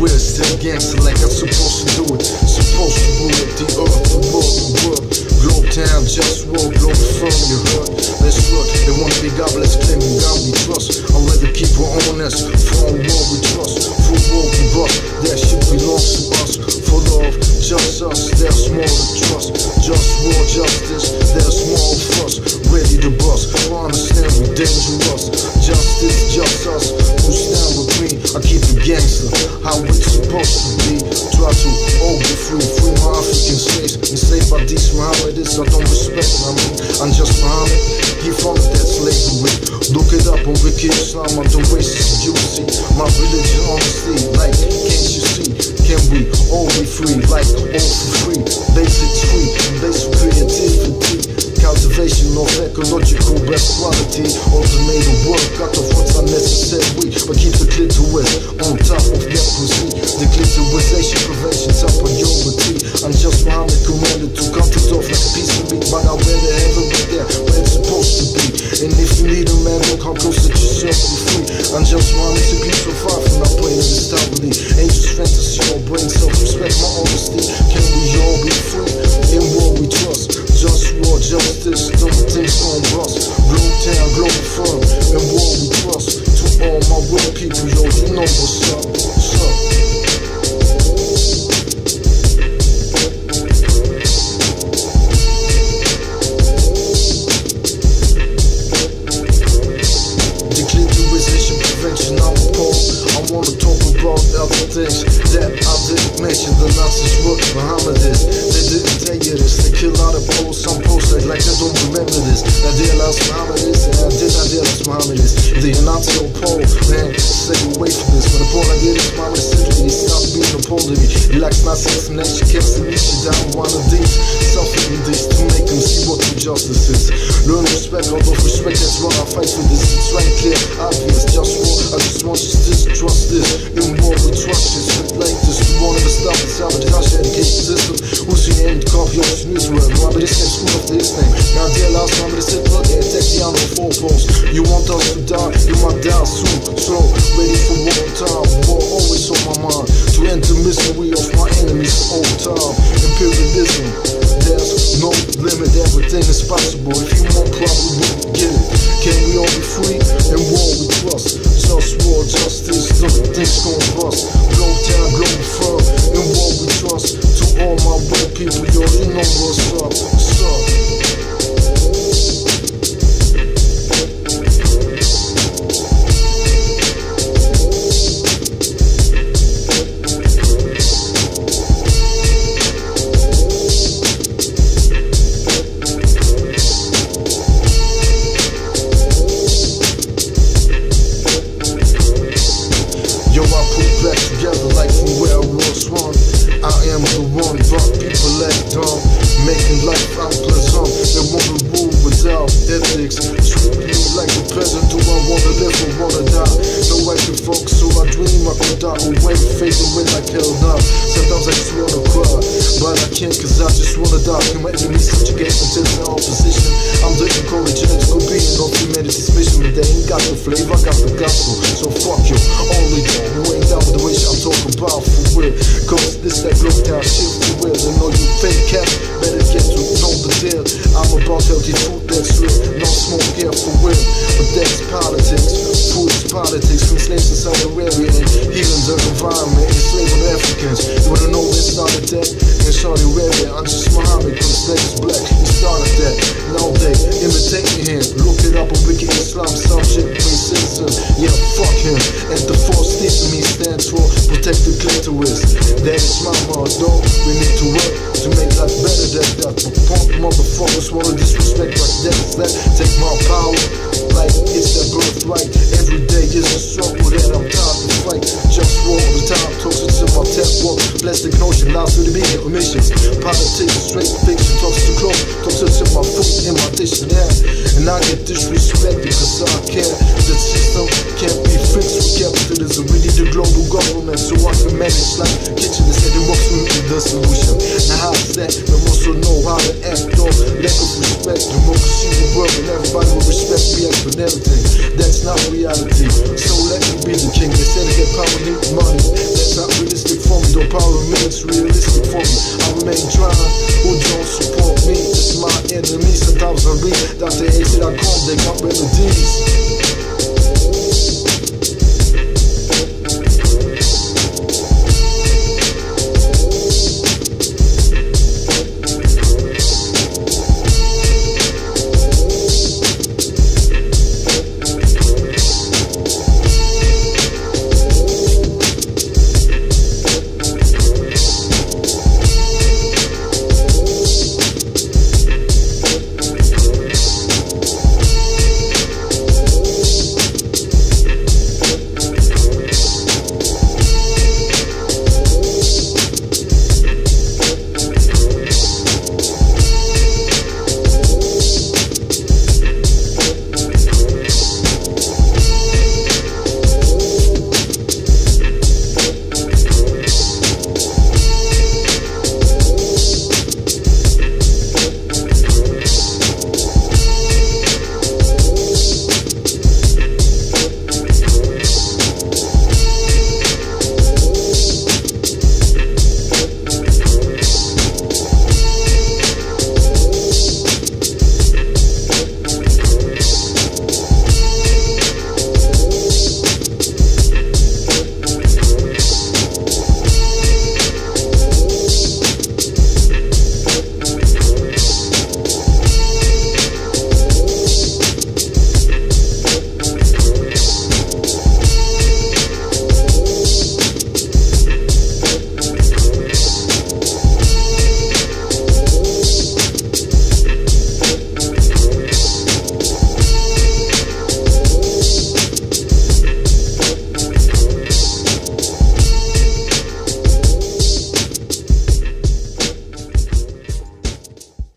we're still gangster like I'm supposed to do it. Supposed to rule it, the earth, the world, the world. Globe town, just walk, globe firm, you heard. Let's work, they wanna be God, let's claim in God we trust. I'd rather keep our honest, for a world we trust. For world we bust, that shit belongs to us. For love, just us, there's more to trust. Just war, justice, there's more of us. Ready to bust, for understand we dangerous. Justice, just us, who stand with me. I keep it gangster, how it's supposed to be. Try to all be free, free my African slaves. Enslaved by these Mohammedists, I don't respect, I'm just Muhammad. He founded that slavery. Look it up on Wiki Islam, I'm the racist you see. My religion honesty, like, can't you see? Can we all be free, like, all for free? Basics free, basic creativity. Cultivation of ecological best quality. Automated work, cut off what's unnecessary. But keep the clitoris on top of leprosy. The clitorisation prevention's a priority. I'm just Muhammad commanded to cut it off like a piece of meat. But I'd rather have it right there where it's supposed to be. And if you need a man, look how close that yourself be free. I'm just Muhammad to keep so far from not playing in this stability. Angels fantasy or brain self-respect, my honesty. Can we all be free? In war we trust. Just war, justice, don't things gon' bust. Globe town, global firm, and war we trust. To all my real people, yo, you know what's up, what's up. The clitorisation prevention, I'm appalled. I wanna talk about other things that I didn't mention. The Nazis were Mohammedists. They didn't tell you this. They kill out of posts, some posts like they don't remember this. I realized Mohammedists and I did not realize Mohammedists. If they're not so Paul, man, stay away from this. But the point I get is Mohammed simply stop being a Paul to me. He likes Nazis and she keeps the niche down one of these. Suffering these to make them see what true justice is. Learn respect, out of respect, that's what I fight for this. It's right clear, obvious, just war. I just want you to trust this. In war we trust this. Like this, we won't ever stop the sabotage education system. Who's your name? Coffee ocean Israel. Mohammed is school after his name. Now dear last Mohammed is hit plug and take the on the four posts. You want us to die, you might die soon. Slow, ready for war time. War always on my mind. To end the misery of my enemies all time. Imperialism, there's no limit, everything is possible. If you want probably we can get it. Can we all be free? In war we trust. Just war, justice, nothing things gon' bust. Globe town, global firm, in war we trust. To all my real people, yo, you know what's up, what's up. Back together like from where I was one. I am the one, but people act dumb, making life unpleasant. They wanna rule without ethics. Treat me like a peasant. Do I wanna live or wanna die? No, I can focus, so I dream I could die away, fade away like hell now. Sometimes I just wanna cry, but I can't cause I just wanna die. Can my enemies subjugate until the opposition? I'm the genetic being of humanity's mission. But they ain't got the flavor, I got the gospel. So fuck you, only you who ain't down with the way I'm talking about for real. Cause this that globe down shit for real. And know you fake cat, better get to know the deal. I'm about healthy food that's real. No smoke here for real. But that's politics, food is politics. From slaves in Saudi Arabia and healing the environment, enslaving Africans. You wanna know where it started that? In Saudi Arabia, I'm just Muhammad, cause slaves black. He started that. Now they imitate him. Look it up on Wiki Islam, subject racism. Yeah, fuck him. And the force teaching me stands for protect the clitoris. That is my motto. We need to work to make life better than that. But punk motherfuckers wanna disrespect like that. Take my power like it's their birthright. Every day is a struggle that I'm tired to fight. Just war all the time, talks to my tech walk. Plastic notion, lies to the media omissions. Politics, straight fiction, talks to close. Talks to my food in my dictionary. And I get disrespected cause I care. The system can't be fixed with capitalism. We need a global government so I can manage like kitchen instead of works with the solution. Now how's that? We also know how to act off. Lack of respect, democracy will work and everybody will respect me for everything. That's not reality. So let me be the king. They said to get power, need money. That's not really for me, don't power me, it's realistic for me. I remain trying, who don't support me? It's my enemy, sometimes I read that they hate that I come, they got remedies.